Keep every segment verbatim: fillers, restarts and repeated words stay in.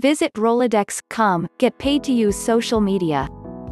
Visit Rolodex dot com, get paid to use social media.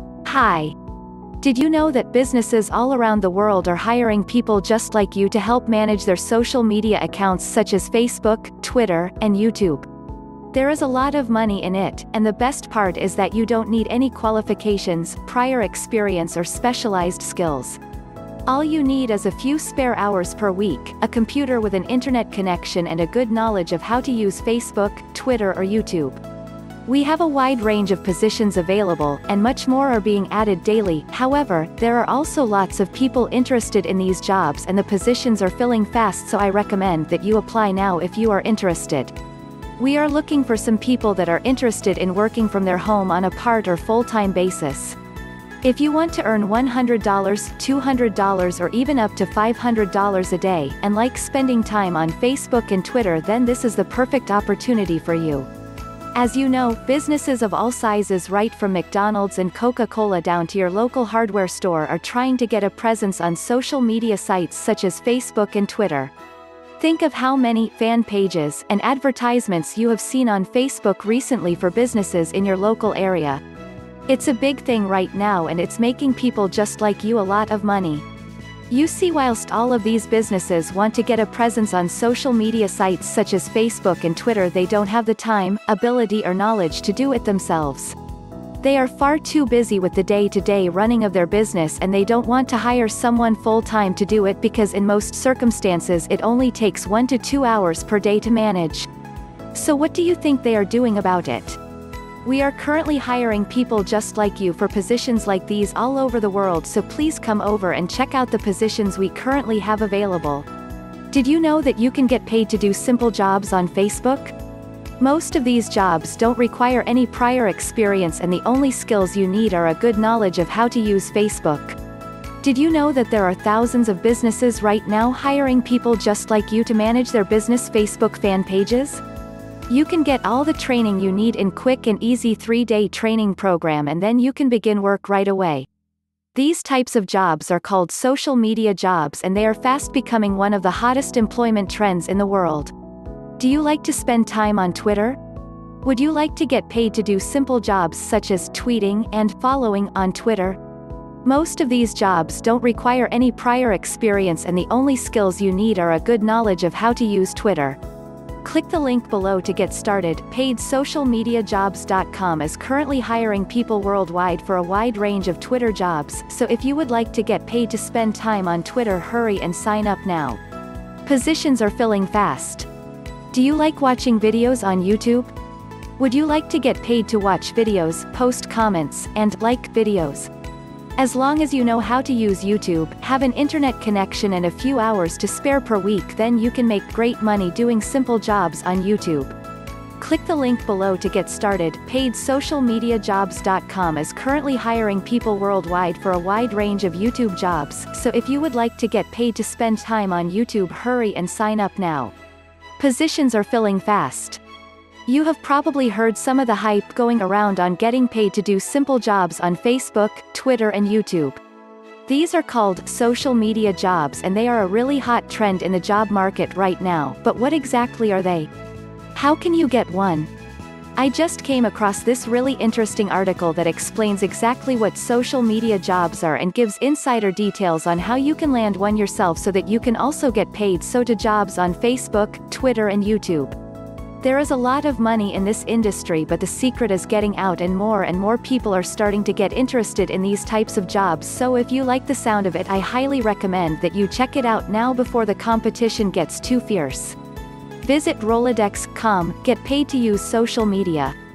Hi. Did you know that businesses all around the world are hiring people just like you to help manage their social media accounts such as Facebook, Twitter, and YouTube? There is a lot of money in it, and the best part is that you don't need any qualifications, prior experience or specialized skills. All you need is a few spare hours per week, a computer with an internet connection and a good knowledge of how to use Facebook, Twitter or YouTube. We have a wide range of positions available, and much more are being added daily. However, there are also lots of people interested in these jobs and the positions are filling fast, so I recommend that you apply now if you are interested. We are looking for some people that are interested in working from their home on a part or full-time basis. If you want to earn one hundred dollars, two hundred dollars or even up to five hundred dollars a day, and like spending time on Facebook and Twitter, then this is the perfect opportunity for you. As you know, businesses of all sizes, right from McDonald's and Coca-Cola down to your local hardware store, are trying to get a presence on social media sites such as Facebook and Twitter. Think of how many fan pages and advertisements you have seen on Facebook recently for businesses in your local area. It's a big thing right now, and it's making people just like you a lot of money. You see, whilst all of these businesses want to get a presence on social media sites such as Facebook and Twitter, they don't have the time, ability or knowledge to do it themselves. They are far too busy with the day-to-day running of their business, and they don't want to hire someone full-time to do it because in most circumstances it only takes one to two hours per day to manage. So what do you think they are doing about it? We are currently hiring people just like you for positions like these all over the world, so please come over and check out the positions we currently have available. Did you know that you can get paid to do simple jobs on Facebook? Most of these jobs don't require any prior experience, and the only skills you need are a good knowledge of how to use Facebook. Did you know that there are thousands of businesses right now hiring people just like you to manage their business Facebook fan pages? You can get all the training you need in quick and easy three-day training program, and then you can begin work right away. These types of jobs are called social media jobs, and they are fast becoming one of the hottest employment trends in the world. Do you like to spend time on Twitter? Would you like to get paid to do simple jobs such as tweeting and following on Twitter? Most of these jobs don't require any prior experience, and the only skills you need are a good knowledge of how to use Twitter. Click the link below to get started. paid social media jobs dot com is currently hiring people worldwide for a wide range of Twitter jobs, so if you would like to get paid to spend time on Twitter, hurry and sign up now. Positions are filling fast. Do you like watching videos on YouTube? Would you like to get paid to watch videos, post comments, and like videos? As long as you know how to use YouTube, have an internet connection and a few hours to spare per week, then you can make great money doing simple jobs on YouTube. Click the link below to get started. paid social media jobs dot com is currently hiring people worldwide for a wide range of YouTube jobs, so if you would like to get paid to spend time on YouTube, hurry and sign up now. Positions are filling fast. You have probably heard some of the hype going around on getting paid to do simple jobs on Facebook, Twitter and YouTube. These are called social media jobs, and they are a really hot trend in the job market right now. But what exactly are they? How can you get one? I just came across this really interesting article that explains exactly what social media jobs are and gives insider details on how you can land one yourself so that you can also get paid so to jobs on Facebook, Twitter and YouTube. There is a lot of money in this industry, but the secret is getting out, and more and more people are starting to get interested in these types of jobs. So if you like the sound of it, I highly recommend that you check it out now before the competition gets too fierce. Visit Rolodex dot com, get paid to use social media.